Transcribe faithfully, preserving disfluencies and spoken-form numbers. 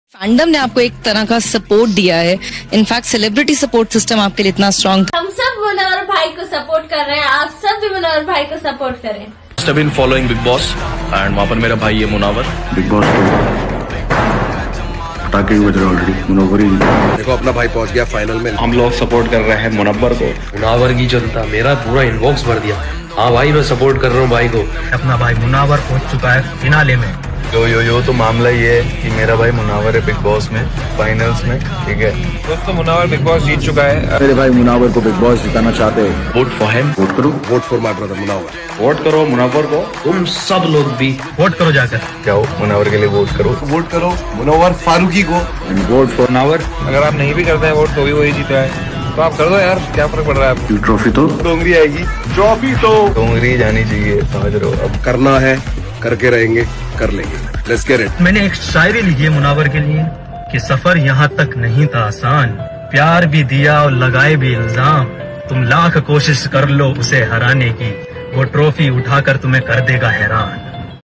Fandom ने आपको एक तरह का सपोर्ट दिया है। इनफैक्ट सेलिब्रिटी सपोर्ट सिस्टम आपके लिए इतना स्ट्रांग था। हम सब मुनव्वर भाई को सपोर्ट कर रहे हैं, आप सब भी मुनव्वर भाई को सपोर्ट करें। I've been following Bigg Boss and वहाँ पर मेरा भाई है मुनव्वर। बिग बॉस पटाखे की वजह ऑलरेडी मुनव्वर ही देखो अपना भाई पहुंच गया फाइनल में। हम लोग सपोर्ट कर रहे हैं मुनव्वर को। मुनव्वर की जनता मेरा पूरा इनबॉक्स भर दिया। हाँ भाई मैं सपोर्ट कर रहा हूँ भाई को। अपना भाई मुनव्वर पहुंच चुका है फिनाले में। यो यो यो तो मामला ये है कि मेरा भाई मुनव्वर है बिग बॉस में फाइनल्स में, ठीक है। दोस्तों मुनव्वर बिग बॉस जीत चुका है। मेरे भाई मुनव्वर को बिग बॉस जिताना चाहते हैं। Vote for him. वोट करो, vote for my brother Munawar. Vote करो मुनव्वर को। तुम सब लोग भी वोट करो जाकर। जाओ मुनव्वर के लिए वोट करो। वोट करो मुनव्वर फारूकी को। Vote for Munawar. अगर आप नहीं भी करते हैं वोट तो भी वही जीता है, तो आप कर दो यार, क्या फर्क पड़ रहा है। ट्रॉफी तो डोंगरी आएगी, ट्रॉफी तो डोंगरी जानी चाहिए, समझ रहे हो। अब करना है, करके रहेंगे, कर लेंगे। Let's get it. मैंने एक शायरी लिखी है मुनव्वर के लिए कि सफर यहाँ तक नहीं था आसान, प्यार भी दिया और लगाए भी इल्जाम, तुम लाख कोशिश कर लो उसे हराने की, वो ट्रॉफी उठाकर तुम्हें कर देगा हैरान।